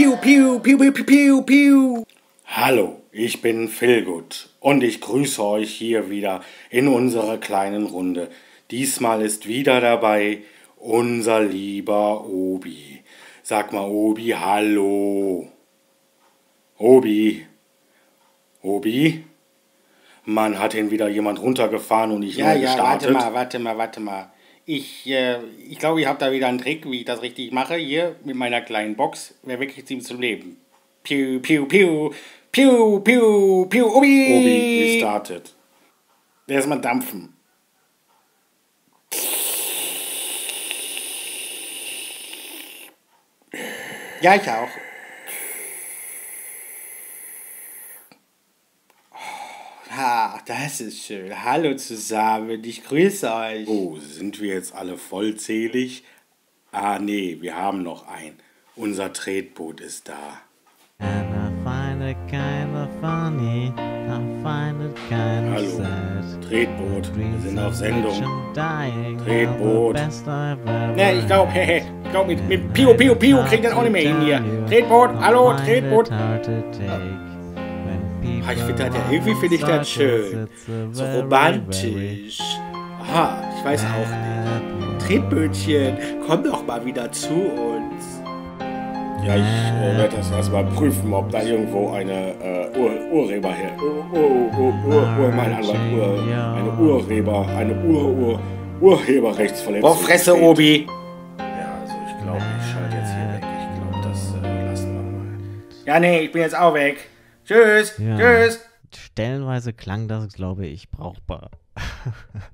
Piu, piu, piu, piu, piu, piu, piu. Hallo, ich bin Philgut und ich grüße euch hier wieder in unserer kleinen Runde. Diesmal ist wieder dabei unser lieber Obi. Sag mal, Obi, hallo. Obi. Obi? Mann, hat ihn wieder jemand runtergefahren und ich neu gestartet. Warte mal. Ich glaube, ich habe da wieder einen Trick, wie ich das richtig mache. Hier mit meiner kleinen Box. Wer wirklich ihm zum Leben? Piu, piu, piu. Piu, piu, piu. Obi! Obi, restartet. Erstmal dampfen. Ja, ich auch. Ah, das ist schön. Hallo zusammen, ich grüße euch. Oh, sind wir jetzt alle vollzählig? Ah, nee, wir haben noch einen. Unser Tretboot ist da. And I find it kinda funny, I find it kinda Hallo, sad. Tretboot, wir sind auf Sendung. Tretboot. Ne, ich glaube, mit Piu, Piu, Piu kriegt das auch nicht mehr hin hier. Tretboot, hallo, Tretboot. Ich finde das ja, irgendwie finde ich das schön. So romantisch. Aha, ich weiß auch nicht. Tretbötchen, komm doch mal wieder zu uns. Ja, ich werde das erstmal prüfen, ob da irgendwo eine Urheberrechtsverletzung. Oh, Fresse, Obi. Ja, also ich glaube, ich schalte jetzt hier weg. Ich glaube, das lassen wir mal. Ja, nee, ich bin jetzt auch weg. Tschüss, Ja. tschüss. Stellenweise klang das, glaube ich, brauchbar.